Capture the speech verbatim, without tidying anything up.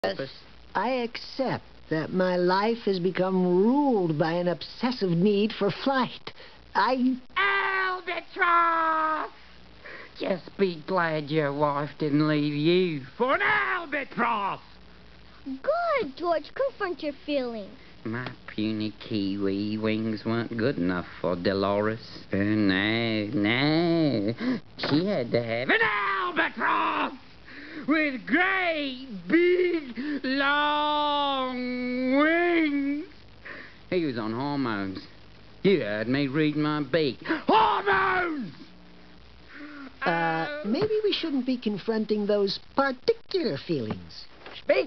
I accept that my life has become ruled by an obsessive need for flight. I... Albatross! Just be glad your wife didn't leave you for an albatross! Good, George. Confront your feelings. My puny kiwi wings weren't good enough for Dolores. Uh, no, no. She had to have an albatross! With great, big, long wings. He was on hormones. You heard me read my beak. Hormones! Uh, maybe we shouldn't be confronting those particular feelings. Speak